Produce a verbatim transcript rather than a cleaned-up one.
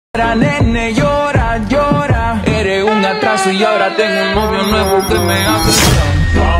Llora, nene, llora, llora. Eres un atraso y ahora tengo un novio nuevo que me hace llorar.